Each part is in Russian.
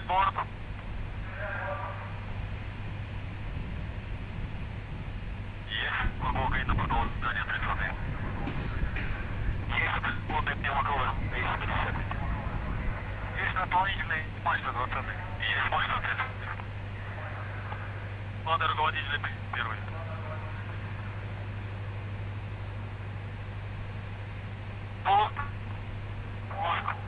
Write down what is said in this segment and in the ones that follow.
борт. Есть глубокое на подвод здания 30. Есть плотный пневмоковый ИС-50. Есть дополнительный мастер 20. Есть мастер 30. Планы руководителя первый. Пуск. Пуск.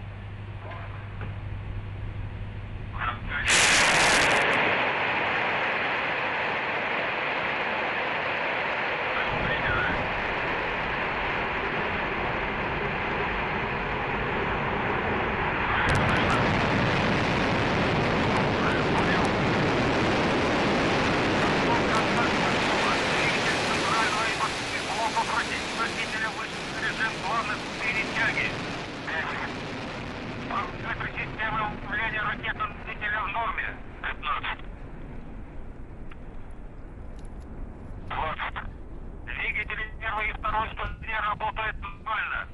Двигатели первой и второй ступени работают нормально.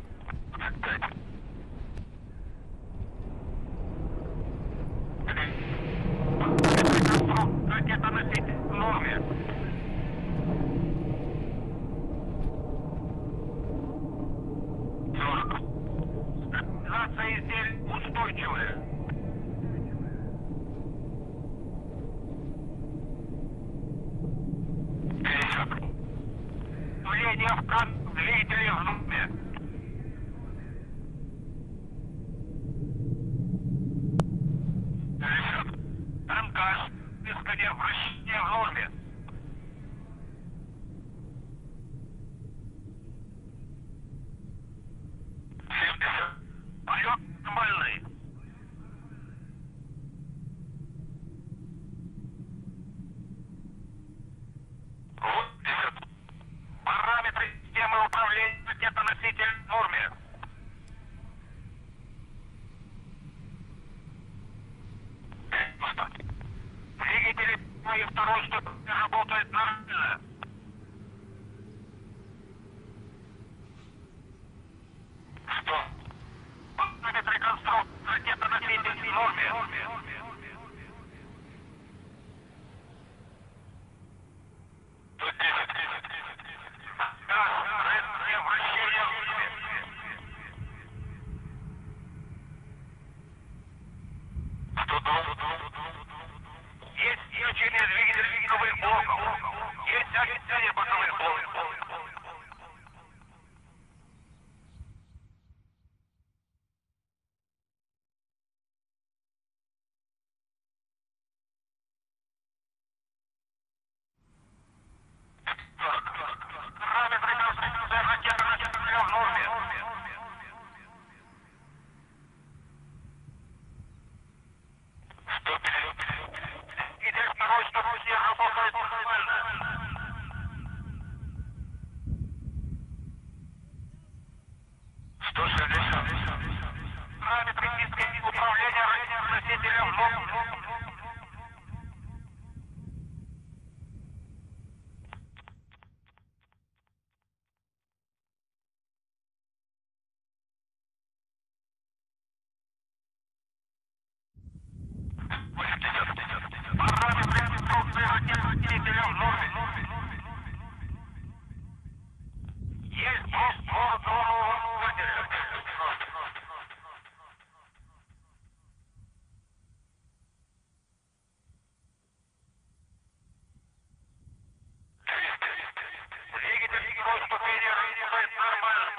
Ракета-носитель в норме. Стабилизация изделий устойчивая. Давление в кран двигателя в норме. Танкаж, исходя вращения в норме. Полет нормальный. Параметры системы управления ракетоносителем в норме. Двигатели и второй ступени работают нормально. Что? Параметры конструкции ракетоносителя в норме. Есть включение двигателей боковых блоков. Есть ограничение боковых блоков. Параметры конструкции ракетоносителя в норме. Второй ступени работает нормально. Параметры системы управления ракетоносителем в норме. Параметры конструкции ракетоносителя в норме. Есть борт нового катера. Двигатель второй ступени работает нормально.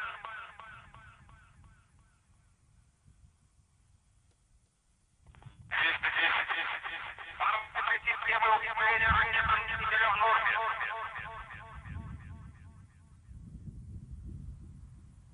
Параметры системы управления ракетоносителя в норме.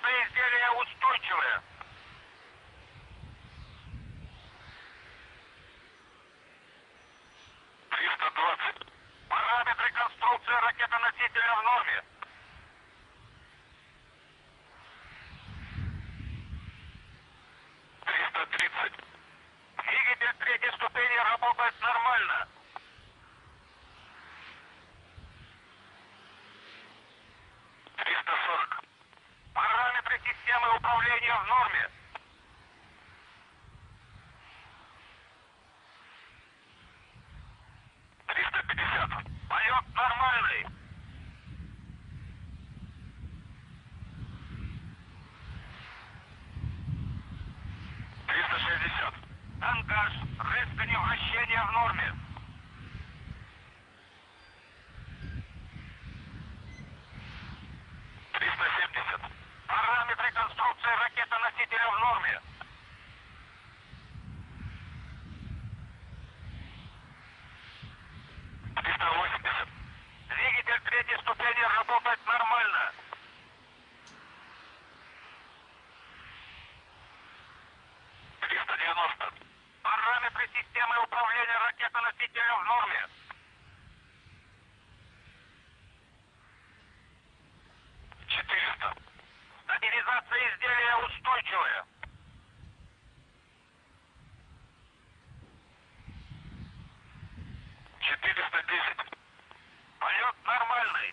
Стабилизация изделия устойчивая. 320. Параметры конструкции ракетоносителя в норме. 330. Двигатель третьей ступени работает нормально. 340. Параметры системы управления в норме. 350. Полет нормальный. 360. Ангаж. Рыскание вращения в норме. 370. Параметры конструкции ракетоносителя в норме. 380. Двигатель третьей ступени работает нормально. 390. Параметры системы управления ракетоносителем в норме. 400. Стабилизация изделия устойчивая. 410. Полет нормальный.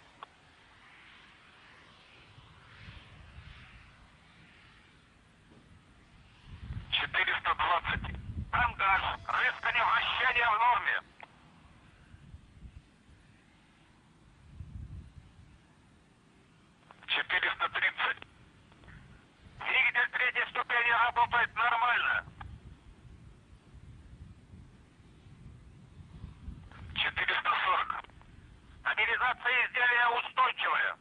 420. Ангаж. Рыскание вращения в норме. 430. Двигатель третьей ступени работает нормально. 440. Стабилизация изделия устойчивая.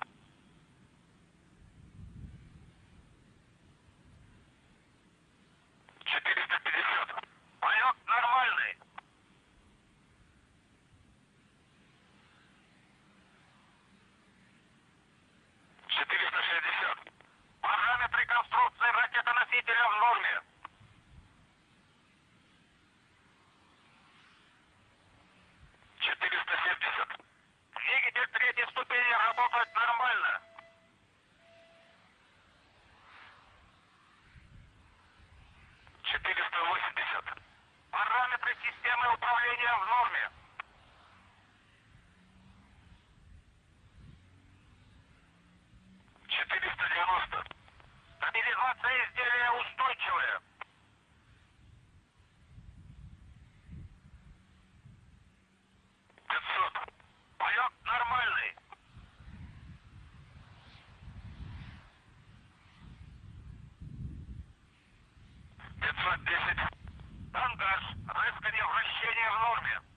450. Полет нормальный. 460. Параметры конструкции ракетоносителя в норме. 470. Двигатель третьей ступени работает нормально. 480. Параметры системы управления в норме. 490. Стабилизация изделия устойчивая. 500. Полет нормальный. 510. Ангаж. Рыскание вращения в норме.